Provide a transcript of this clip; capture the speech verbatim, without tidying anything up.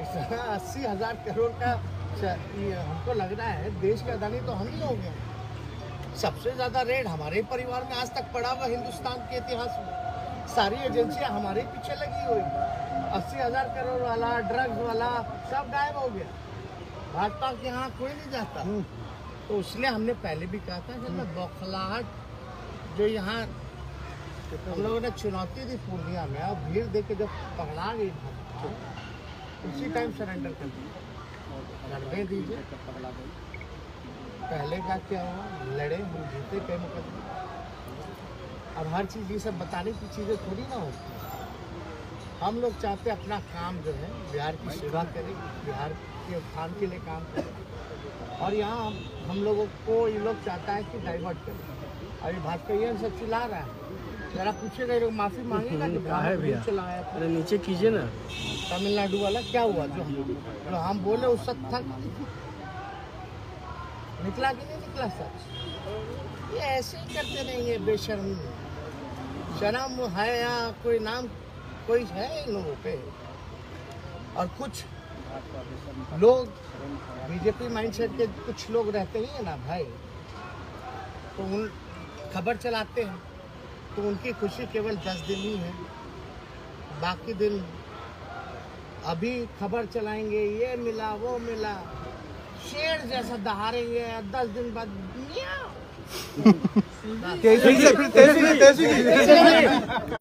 अस्सी हजार करोड़ का हमको लग रहा है देश का अदानी तो हम ही हो गए। सबसे ज्यादा रेड हमारे परिवार में आज तक पड़ा हुआ हिंदुस्तान के इतिहास में। सारी एजेंसियां हमारे पीछे लगी हुई। अस्सी हजार करोड़ वाला, ड्रग्स वाला सब गायब हो गया। भाजपा के यहाँ कोई नहीं जाता। तो इसलिए हमने पहले भी कहा था कि बौखलाहट जो यहाँ हम लोगों ने चुनौती दी पूर्णिया में, और भीड़ देख के जब पकड़ा गई उसी टाइम सरेंडर कर दिया। लड़ने दीजिए। पहले का क्या हुआ, लड़े हम जीते कई मुकदमे। अब हर चीज़ ये सब बताने की चीज़ें थोड़ी ना होती। हम लोग चाहते अपना काम जो है बिहार की सेवा करें, बिहार के उत्थान के लिए काम करें। और यहाँ हम लोगों को ये लोग चाहता है कि डाइवर्ट करें। अभी भाजपा ये सब चिल्ला रहा है, जरा पूछेगा लोग माफी मांगेगा कि है भैया चलाया। अरे नीचे कीजिए ना। तमिलनाडु वाला क्या हुआ जो हम जो हम बोले उस सब तक निकला कि नहीं निकला सच। ये ऐसे ही करते रहेंगे बेशर्म। शर्म है यहाँ कोई नाम कोई है इन लोगों पे। और कुछ लोग बीजेपी माइंडसेट के कुछ लोग रहते ही है ना भाई, तो उन खबर चलाते हैं तो उनकी खुशी केवल दस दिन ही है। बाकी दिन अभी खबर चलाएंगे ये मिला वो मिला, शेर जैसा दहाड़ेंगे। दस दिन बाद तेजी से तेजी से